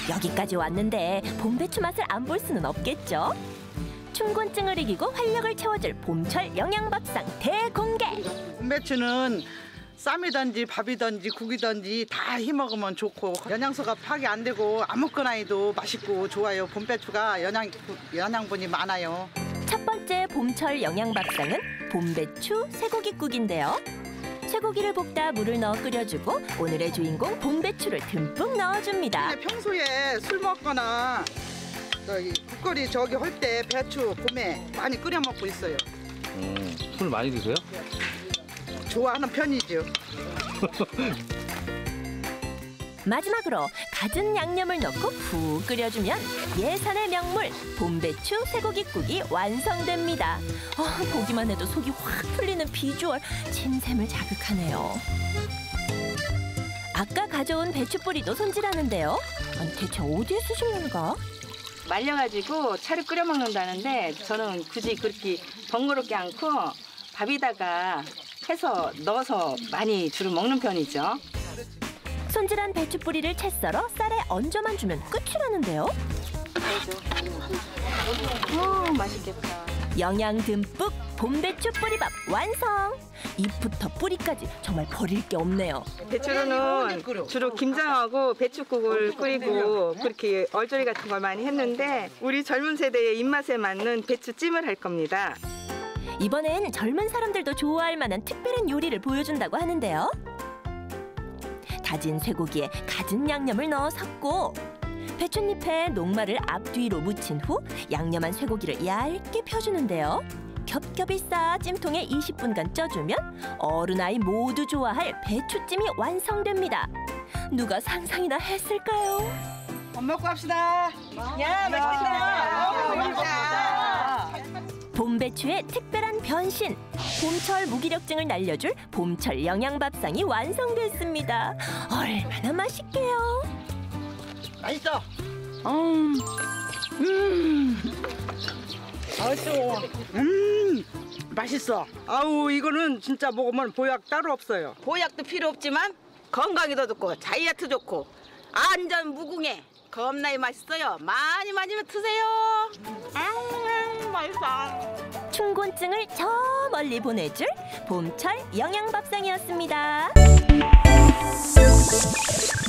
여기까지 왔는데 봄배추 맛을 안 볼 수는 없겠죠? 춘곤증을 이기고 활력을 채워줄 봄철 영양밥상 대공개! 봄배추는 쌈이든지 밥이든지 국이든지 다 해먹으면 좋고 영양소가 파괴 안 되고 아무거나 해도 맛있고 좋아요. 봄배추가 영양분이 많아요. 첫 번째 봄철 영양밥상은 봄배추 쇠고기국인데요. 쇠고기를 볶다 물을 넣어 끓여주고 오늘의 주인공 봄배추를 듬뿍 넣어줍니다. 평소에 술 먹거나 국거리 할 때 배추 봄에 많이 끓여 먹고 있어요. 술 많이 드세요? 좋아하는 편이죠. 마지막으로 갖은 양념을 넣고 푹 끓여주면 예산의 명물 봄배추 쇠고기국이 완성됩니다. 보기만 해도 속이 확 풀리는 비주얼, 침샘을 자극하네요. 아까 가져온 배추뿌리도 손질하는데요. 아니, 대체 어디에 쓰시려는가? 말려가지고 차를 끓여 먹는다는데 저는 굳이 그렇게 번거롭지 않고 밥에다가 해서 넣어서 많이 주로 먹는 편이죠. 손질한 배추뿌리를 채 썰어 쌀에 얹어만 주면 끝이라는데요. 맛있겠다. 영양 듬뿍 봄배추 뿌리밥 완성! 잎부터 뿌리까지 정말 버릴 게 없네요. 배추로는 주로 김장하고 배추국을 끓이고 그렇게 얼조리 같은 걸 많이 했는데 우리 젊은 세대의 입맛에 맞는 배추찜을 할 겁니다. 이번엔 젊은 사람들도 좋아할 만한 특별한 요리를 보여준다고 하는데요. 다진 쇠고기에 갖은 양념을 넣어 섞고 배춧잎에 녹말을 앞뒤로 묻힌 후 양념한 쇠고기를 얇게 펴주는데요. 겹겹이 쌓아 찜통에 20분간 쪄주면 어른 아이 모두 좋아할 배추찜이 완성됩니다. 누가 상상이나 했을까요? 밥 먹고 합시다. 야, 맛있겠다. 봄배추의 특별한 변신! 봄철 무기력증을 날려줄 봄철 영양밥상이 완성됐습니다. 얼마나 맛있게요! 맛있어. 맛있어. 아우 이거는 진짜 먹으면 보약 따로 없어요. 보약도 필요 없지만 건강에도 좋고 다이어트 좋고 안전 무궁해 겁나게 맛있어요. 많이 드세요. 맛있어. 춘곤증을 저 멀리 보내줄 봄철 영양밥상이었습니다.